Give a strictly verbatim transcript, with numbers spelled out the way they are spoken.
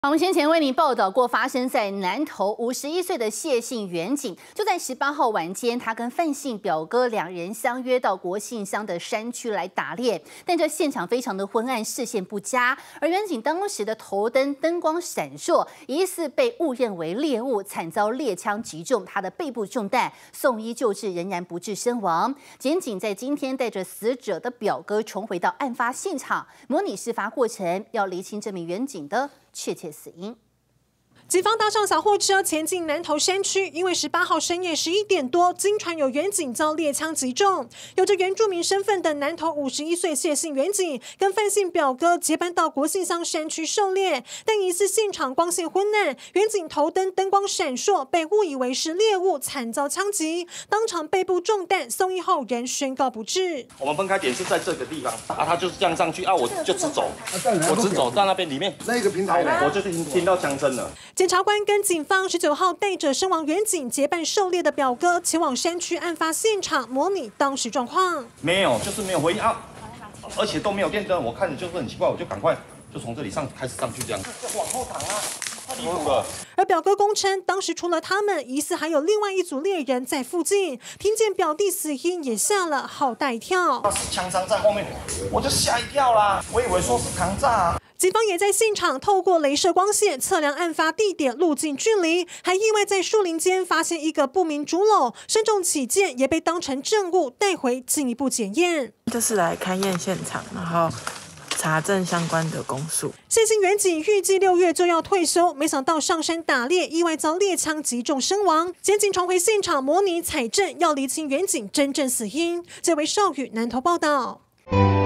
我们先前为您报道过，发生在南投五十一岁的谢姓员警，就在十八号晚间，他跟范姓表哥两人相约到国姓乡的山区来打猎，但这现场非常的昏暗，视线不佳，而员警当时的头灯灯光闪烁，疑似被误认为猎物，惨遭猎枪击中，他的背部中弹，送医救治仍然不治身亡。检警在今天带着死者的表哥重回到案发现场，模拟事发过程，要厘清这名员警的确切死因。 警方搭上小货车前进南投山区，因为十八号深夜十一点多，经传有员警遭猎枪击中。有着原住民身份的南投五十一岁谢姓员警，跟范姓表哥结伴到国姓乡山区狩猎，但疑似现场光线昏暗，员警头灯灯光闪烁，被误以为是猎物，惨遭枪击，当场背部中弹，送医后仍宣告不治。 我们分开点是在这个地方啊，他就是这样上去啊，我就直走，我直走到那边里面那个平台， 我就听听到枪声了。 检察官跟警方十九号带着身亡员警结伴狩猎的表哥前往山区案发现场，模拟当时状况。 没有，就是没有回应啊，而且都没有电灯，我看着就是很奇怪，我就赶快就从这里上开始上去这样，往后挡啊，太离谱了。 而表哥供称，当时除了他们，疑似还有另外一组猎人在附近，听见表弟死因也吓了好大一跳。 他是枪伤在后面，我就吓一跳啦，我以为说是膛炸啊。 警方也在现场透过雷射光线测量案发地点路径距离，还意外在树林间发现一个不明竹篓，慎重起见也被当成证物带回进一步检验。 就是来勘验现场，然后查证相关的公诉。 谢姓员警预计六月就要退休，没想到上山打猎，意外遭猎枪击中身亡。检警重回现场模拟采证，要厘清员警真正死因。这位邵宇南投报道。